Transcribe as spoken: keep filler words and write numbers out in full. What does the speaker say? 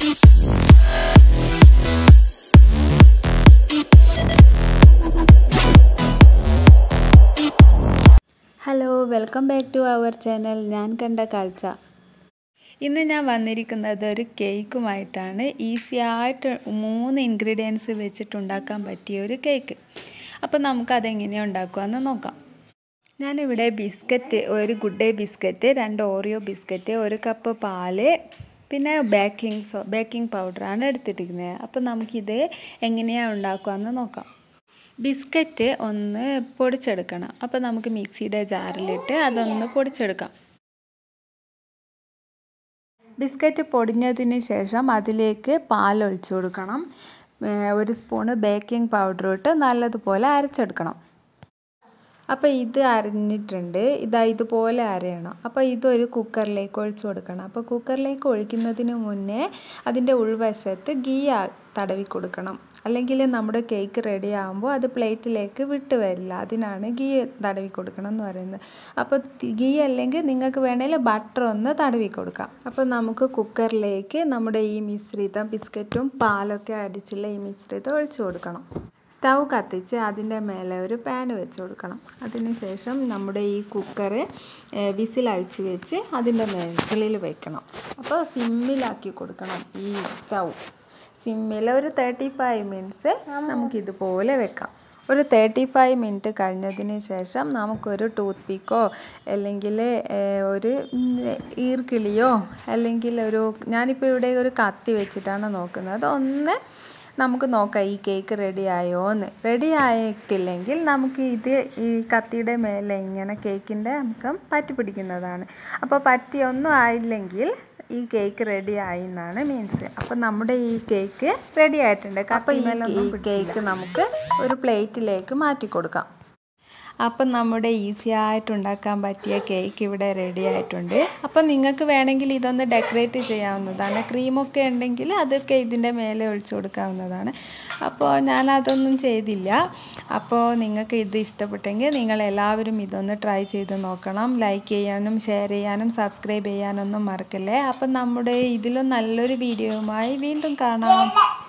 Hello, welcome back to our channel. ഞാൻ കണ്ട കാഴ്ച. ഇന്ന് ഞാൻ വന്നിരിക്കുന്നത് ഒരു കേക്കുമായിട്ടാണ്. ഈസി ആയിട്ട് മൂന്ന് ഇൻഗ്രീഡിയൻസ് വെച്ചിട്ടുണ്ടാക്കാൻ പറ്റിയ ഒരു കേക്ക്. അപ്പോൾ നമുക്കതെങ്ങനെയാണ് ഉണ്ടാക്കുകയെന്ന് നോക്കാം. ഞാനിവിടെ ബിസ്ക്കറ്റ്, ഒരു ഗുഡ് ഡേ ബിസ്ക്കറ്റ്, രണ്ട് ഓറിയോ ബിസ്ക്കറ്റ്, ഒരു കപ്പ് പാല്, പിന്നെ ബേക്കിംഗ് സോ ബേക്കിംഗ് പൗഡറാണ് എടുത്തിരിക്കുന്നത്. അപ്പോൾ നമുക്കിത് എങ്ങനെയാണ് ഉണ്ടാക്കുകയെന്ന് നോക്കാം. ബിസ്ക്കറ്റ് ഒന്ന് പൊടിച്ചെടുക്കണം. അപ്പോൾ നമുക്ക് മിക്സിയുടെ ജാറിലിട്ട് അതൊന്ന് പൊടിച്ചെടുക്കാം. ബിസ്ക്കറ്റ് പൊടിഞ്ഞതിന് ശേഷം അതിലേക്ക് പാൽ ഒഴിച്ചു കൊടുക്കണം. ഒരു സ്പൂണ് ബേക്കിംഗ് പൗഡർ ഇട്ട് നല്ലതുപോലെ അരച്ചെടുക്കണം. അപ്പോൾ ഇത് അരഞ്ഞിട്ടുണ്ട്. ഇതാ ഇതുപോലെ അരയണം. അപ്പോൾ ഇതൊരു കുക്കറിലേക്ക് ഒഴിച്ചു കൊടുക്കണം. അപ്പോൾ കുക്കറിലേക്ക് ഒഴിക്കുന്നതിന് മുന്നേ അതിൻ്റെ ഉൾവശത്ത് ഗീ തടവി കൊടുക്കണം. അല്ലെങ്കിൽ നമ്മുടെ കേക്ക് റെഡി ആകുമ്പോൾ അത് പ്ലേറ്റിലേക്ക് വിട്ട് വരില്ല. അതിനാണ് ഗീ തടവി കൊടുക്കണം എന്ന് പറയുന്നത്. അപ്പോൾ ഗീ അല്ലെങ്കിൽ നിങ്ങൾക്ക് വേണമെങ്കിൽ ബട്ടർ ഒന്ന് തടവി കൊടുക്കാം. അപ്പോൾ നമുക്ക് കുക്കറിലേക്ക് നമ്മുടെ ഈ മിശ്രിതം, ബിസ്ക്കറ്റും പാലൊക്കെ അടിച്ചുള്ള ഈ മിശ്രിതം ഒഴിച്ചു കൊടുക്കണം. സ്റ്റൗ കത്തിച്ച് അതിൻ്റെ മേലെ ഒരു പാൻ വെച്ച് കൊടുക്കണം. അതിനുശേഷം നമ്മുടെ ഈ കുക്കർ വിസിലഴിച്ച് വെച്ച് അതിൻ്റെ മുകളിൽ വെക്കണം. അപ്പോൾ സിമ്മിലാക്കി കൊടുക്കണം. ഈ സ്റ്റൗ സിമ്മിൽ ഒരു തേർട്ടി ഫൈവ് മിനിറ്റ്സ് നമുക്കിതുപോലെ വെക്കാം. ഒരു തേർട്ടി ഫൈവ് മിനിറ്റ് കഴിഞ്ഞതിന് ശേഷം നമുക്കൊരു ടൂത്ത് പിക്കോ അല്ലെങ്കിൽ ഒരു ഈർക്കിളിയോ അല്ലെങ്കിൽ ഒരു, ഞാനിപ്പോൾ ഇവിടെ ഒരു കത്തി വെച്ചിട്ടാണ് നോക്കുന്നത്, ഒന്ന് നമുക്ക് നോക്കാം ഈ കേക്ക് റെഡി ആയോ എന്ന്. റെഡി ആയിട്ടില്ലെങ്കിൽ നമുക്ക് ഇത് ഈ കത്തിയുടെ മേലെ ഇങ്ങനെ കേക്കിൻ്റെ അംശം പറ്റി പിടിക്കുന്നതാണ്. അപ്പോൾ പറ്റിയൊന്നും ആയില്ലെങ്കിൽ ഈ കേക്ക് റെഡി ആയി എന്നാണ് മീൻസ്. അപ്പോൾ നമ്മുടെ ഈ കേക്ക് റെഡി ആയിട്ടുണ്ട്. അപ്പോൾ ഈ കേക്ക് നമുക്ക് ഒരു പ്ലേറ്റിലേക്ക് മാറ്റി കൊടുക്കാം. അപ്പം നമ്മുടെ ഈസി ആയിട്ട് ഉണ്ടാക്കാൻ പറ്റിയ കേക്ക് ഇവിടെ റെഡി ആയിട്ടുണ്ട്. അപ്പം നിങ്ങൾക്ക് വേണമെങ്കിൽ ഇതൊന്ന് ഡെക്കറേറ്റ് ചെയ്യാവുന്നതാണ്. ക്രീമൊക്കെ ഉണ്ടെങ്കിൽ അതൊക്കെ ഇതിൻ്റെ മേലെ ഒഴിച്ചു കൊടുക്കാവുന്നതാണ്. അപ്പോൾ ഞാനതൊന്നും ചെയ്തില്ല. അപ്പോൾ നിങ്ങൾക്ക് ഇത് ഇഷ്ടപ്പെട്ടെങ്കിൽ നിങ്ങളെല്ലാവരും ഇതൊന്ന് ട്രൈ ചെയ്ത് നോക്കണം. ലൈക്ക് ചെയ്യാനും ഷെയർ ചെയ്യാനും സബ്സ്ക്രൈബ് ചെയ്യാനൊന്നും മറക്കല്ലേ. അപ്പം നമ്മുടെ ഇതിലും നല്ലൊരു വീഡിയോയുമായി വീണ്ടും കാണാം.